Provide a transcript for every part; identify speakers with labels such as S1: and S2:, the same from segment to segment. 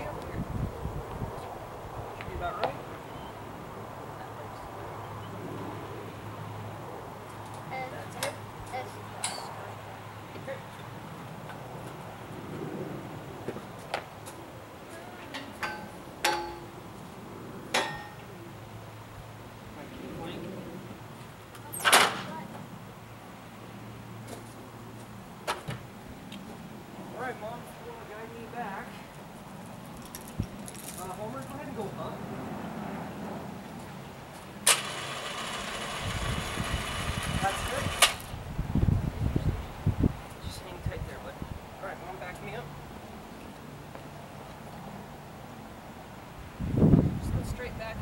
S1: up here. Should be about right. That's it. Okay. Alright, Mom, if you want to guide me back. Homer, go ahead and go up. That's good. Just hang tight there, bud. Alright, Mom, back me up. Just go straight back.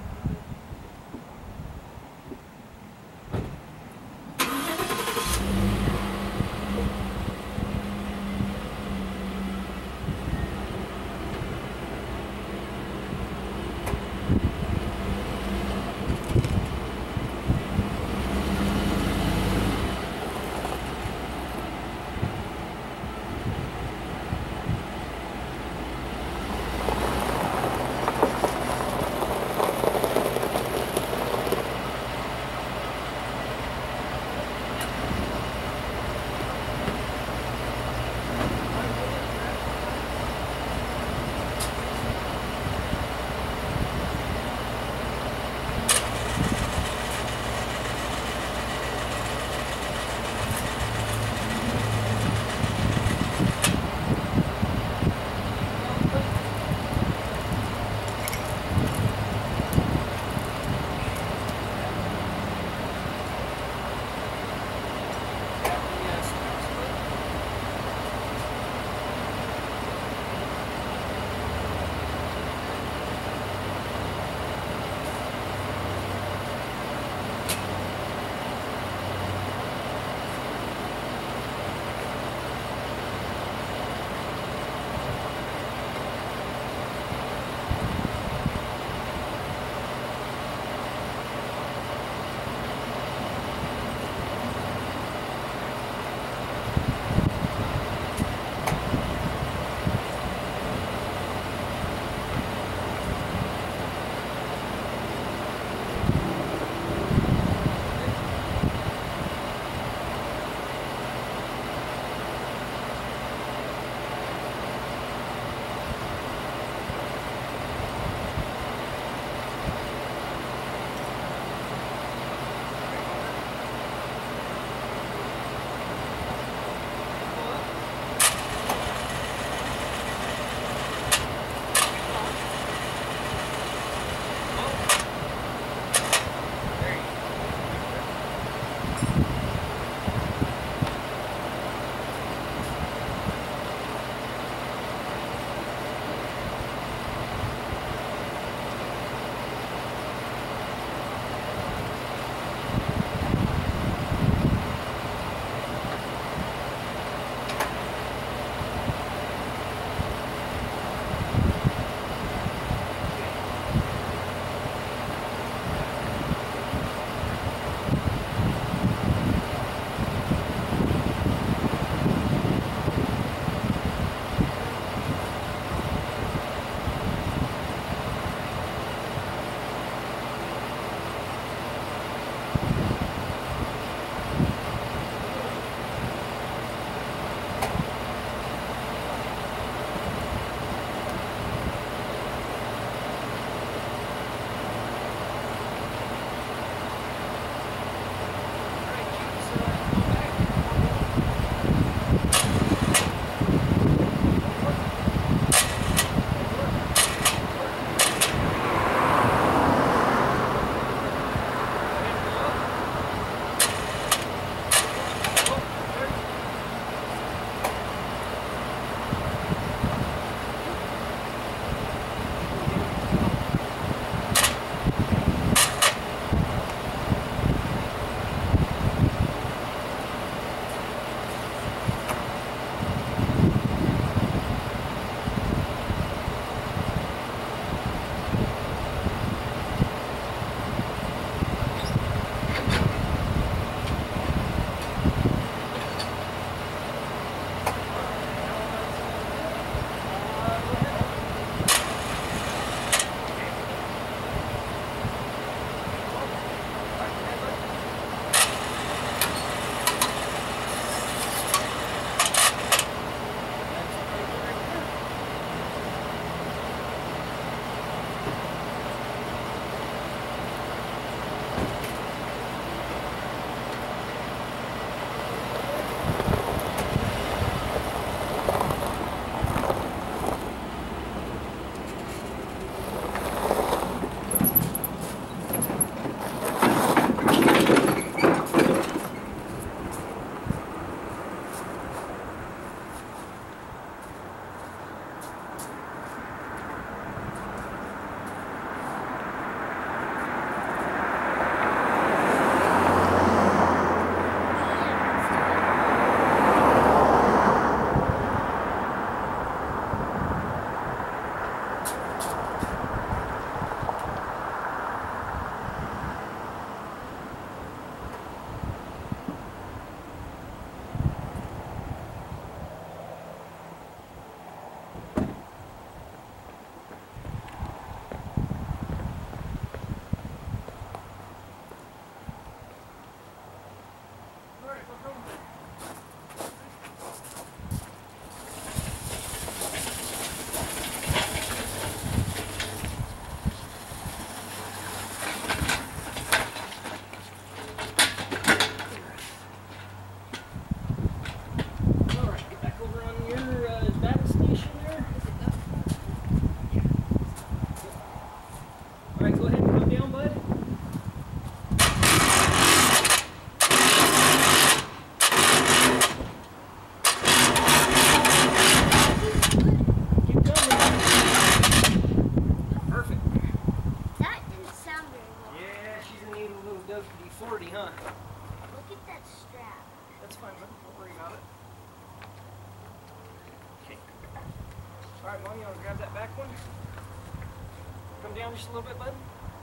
S1: come down just a little bit, bud?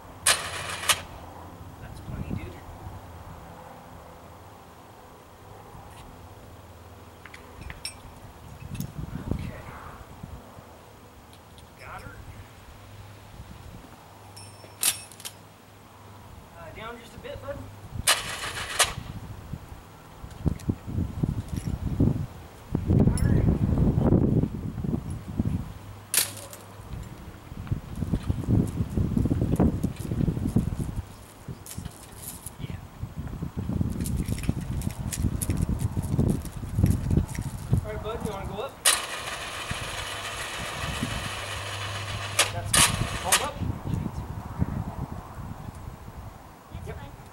S1: That's plenty, dude. Okay. Got her. Down just a bit, bud. Got her. Alright, bud, you want to go up? That's hold up. Yep.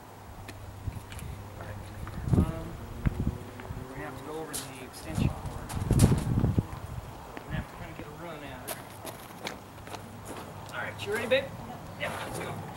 S1: Alright. We're going to have to go over the extension cord. We're going to have to kind of get a run at her. Alright, you ready, babe? Yep, let's go.